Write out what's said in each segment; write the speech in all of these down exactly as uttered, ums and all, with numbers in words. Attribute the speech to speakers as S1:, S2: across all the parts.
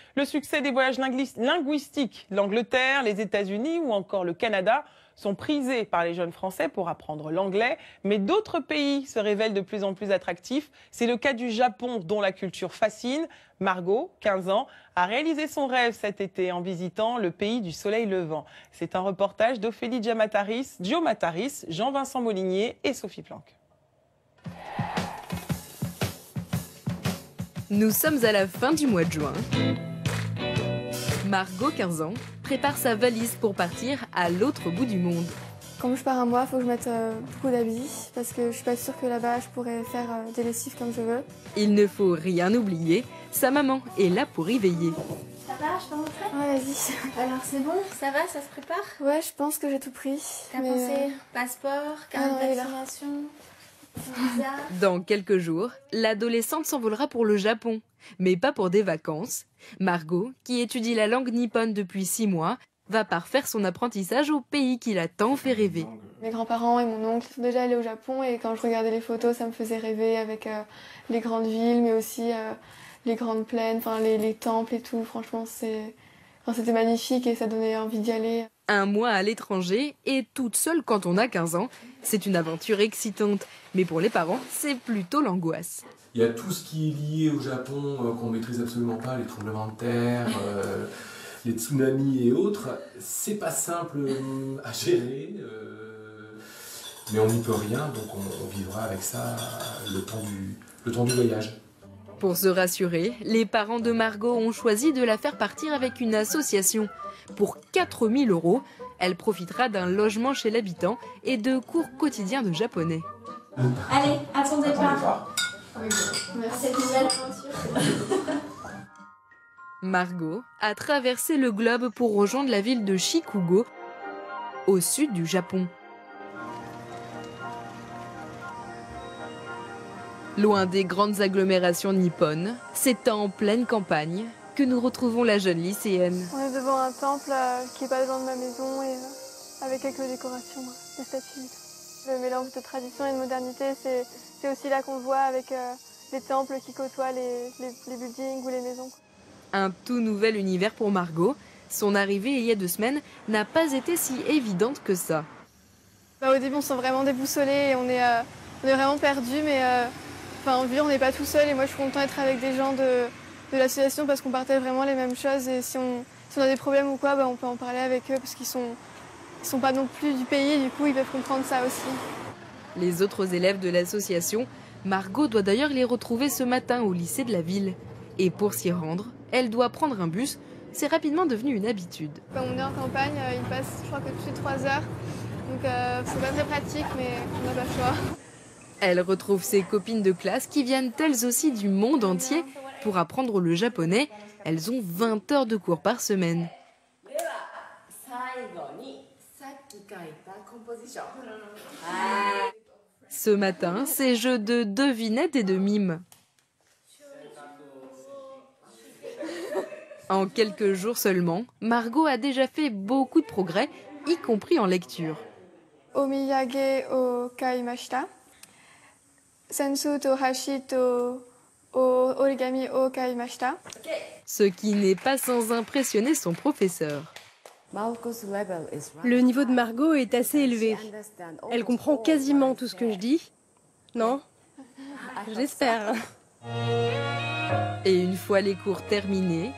S1: Le succès des voyages linguistiques, l'Angleterre, les États-Unis ou encore le Canada sont prisés par les jeunes Français pour apprendre l'anglais, mais d'autres pays se révèlent de plus en plus attractifs. C'est le cas du Japon, dont la culture fascine. Margot, quinze ans, a réalisé son rêve cet été en visitant le pays du soleil levant. C'est un reportage d'Ophélie Diamataris, Gio Mataris, Jean-Vincent Molinier et Sophie Planck.
S2: Nous sommes à la fin du mois de juin. Margot, quinze ans, prépare sa valise pour partir à l'autre bout du monde.
S3: Quand je pars un mois, il faut que je mette euh, beaucoup d'habits parce que je suis pas sûre que là-bas je pourrais faire euh, des lessives comme je veux.
S2: Il ne faut rien oublier, sa maman est là pour y veiller.
S4: Ça va, je peux rentrer?
S3: Ouais, vas-y.
S4: Alors c'est bon, ça va, ça se prépare?
S3: Ouais, je pense que j'ai tout pris.
S4: T'as
S3: mais,
S4: pensé
S3: euh...
S4: passeport, carte
S3: ah,
S4: de vaccination, visa?
S2: Dans quelques jours, l'adolescente s'envolera pour le Japon, mais pas pour des vacances. Margot, qui étudie la langue nippone depuis six mois, va parfaire son apprentissage au pays qui l'a tant fait rêver.
S3: Mes grands-parents et mon oncle sont déjà allés au Japon et quand je regardais les photos, ça me faisait rêver avec euh, les grandes villes, mais aussi euh, les grandes plaines, enfin les, les temples et tout. Franchement, c'est, enfin, c'était magnifique et ça donnait envie d'y aller.
S2: Un mois à l'étranger et toute seule quand on a quinze ans, c'est une aventure excitante. Mais pour les parents, c'est plutôt l'angoisse.
S5: Il y a tout ce qui est lié au Japon euh, qu'on maîtrise absolument pas, les tremblements de terre, euh, les tsunamis et autres. C'est pas simple euh, à gérer, euh, mais on n'y peut rien, donc on, on vivra avec ça le temps du, le temps du voyage.
S2: Pour se rassurer, les parents de Margot ont choisi de la faire partir avec une association. Pour quatre mille euros, elle profitera d'un logement chez l'habitant et de cours quotidiens de japonais.
S4: Allez, à ton départ.
S5: départ.
S4: Merci cette nouvelle aventure.
S2: Margot a traversé le globe pour rejoindre la ville de Shikugo, au sud du Japon. Loin des grandes agglomérations nippones, c'est en pleine campagne que nous retrouvons la jeune lycéenne.
S3: On est devant un temple euh, qui est pas loin de ma maison et euh, avec quelques décorations, euh, des statues. Le mélange de tradition et de modernité, c'est, c'est aussi là qu'on le voit avec euh, les temples qui côtoient les, les, les buildings ou les maisons.
S2: Un tout nouvel univers pour Margot. Son arrivée il y a deux semaines n'a pas été si évidente que ça.
S3: Bah, au début, on se sent vraiment déboussolé et on est, euh, on est vraiment perdu, mais euh, enfin, en vie, on n'est pas tout seul et moi, je suis contente d'être avec des gens de, de l'association parce qu'on partage vraiment les mêmes choses et si on, si on a des problèmes ou quoi, bah, on peut en parler avec eux parce qu'ils sont, ils sont pas non plus du pays, du coup, ils peuvent comprendre ça aussi.
S2: Les autres élèves de l'association, Margot doit d'ailleurs les retrouver ce matin au lycée de la ville. Et pour s'y rendre, elle doit prendre un bus. C'est rapidement devenu une habitude.
S3: Quand on est en campagne, il passe, je crois que toutes les trois heures. Donc euh, c'est pas très pratique, mais on n'a pas le choix.
S2: Elle retrouve ses copines de classe qui viennent elles aussi du monde entier pour apprendre le japonais. Elles ont vingt heures de cours par semaine. Ce matin, c'est jeu de devinettes et de mimes. En quelques jours seulement, Margot a déjà fait beaucoup de progrès, y compris en lecture.
S3: Omiyage o kaimashita. Sensu to hashi to o origami o kaimashita.
S2: Ce qui n'est pas sans impressionner son professeur.
S6: Le niveau de Margot est assez élevé. Elle comprend quasiment tout ce que je dis. Non? J'espère.
S2: Et une fois les cours terminés,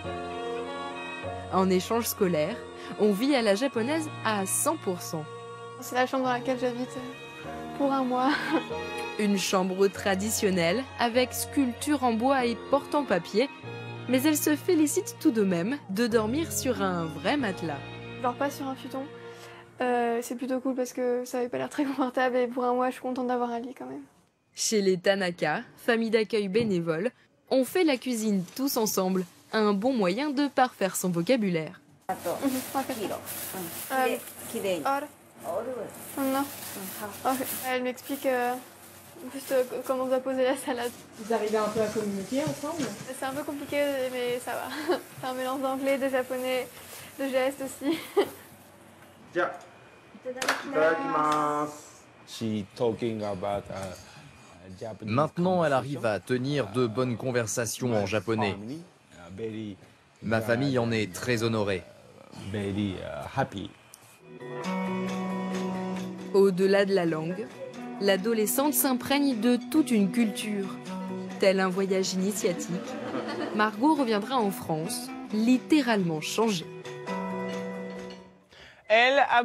S2: en échange scolaire, on vit à la japonaise à cent pour cent.
S3: C'est la chambre dans laquelle j'habite pour un mois.
S2: Une chambre traditionnelle avec sculpture en bois et porte en papier, mais elle se félicite tout de même de dormir sur un vrai matelas.
S3: Je dors pas sur un futon. Euh, c'est plutôt cool parce que ça avait pas l'air très confortable et pour un mois, je suis contente d'avoir un lit quand même.
S2: Chez les Tanaka, famille d'accueil bénévole, on fait la cuisine tous ensemble. Un bon moyen de parfaire son vocabulaire. Elle m'explique euh, juste euh, comment on doit poser la salade.
S6: Vous arrivez un peu à communiquer ensemble?
S3: C'est un peu compliqué, mais ça va. C'est un mélange d'anglais, de japonais, de gestes aussi.
S7: Maintenant, elle arrive à tenir de bonnes conversations en japonais. Ma famille en est très honorée.
S2: Au-delà de la langue, l'adolescente s'imprègne de toute une culture. Tel un voyage initiatique, Margot reviendra en France, littéralement changée.
S1: Elle a